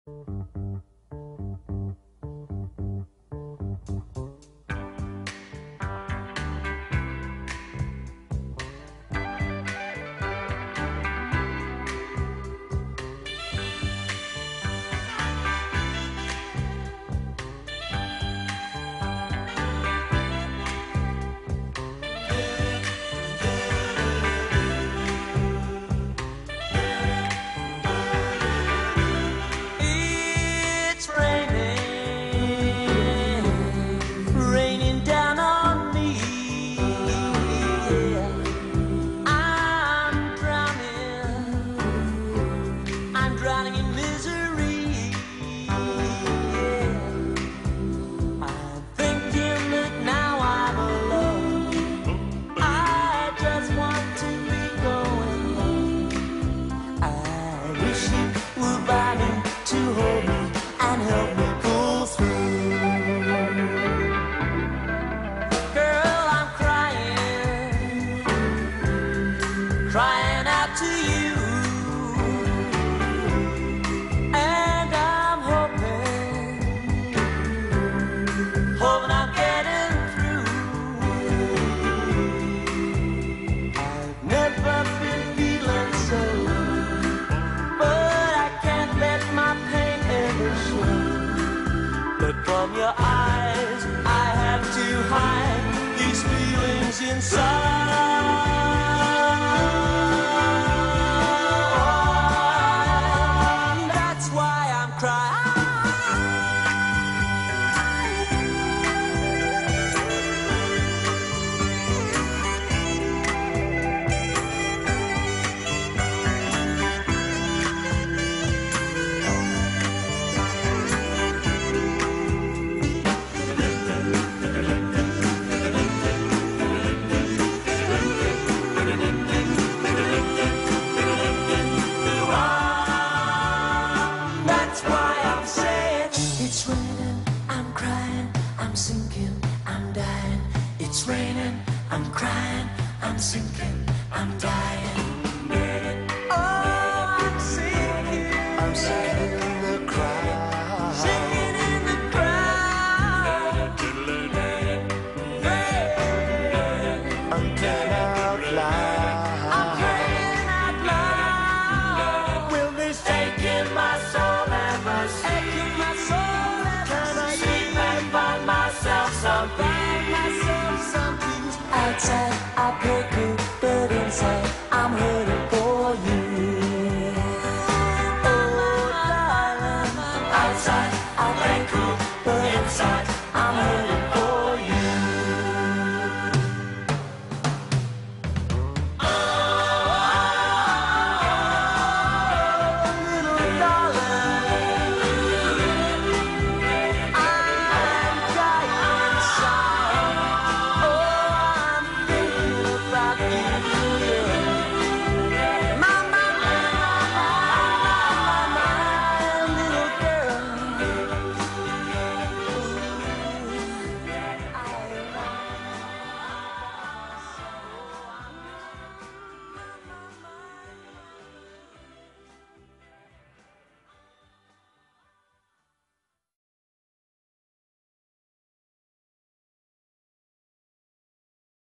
Crying out to you, and I'm hoping I'm getting through. I've never been feeling so, but I can't let my pain ever show. But from your eyes, I have to hide these feelings inside. It's raining, I'm crying, I'm sinking, I'm dying. It's raining, I'm crying, I'm sinking, I'm dying.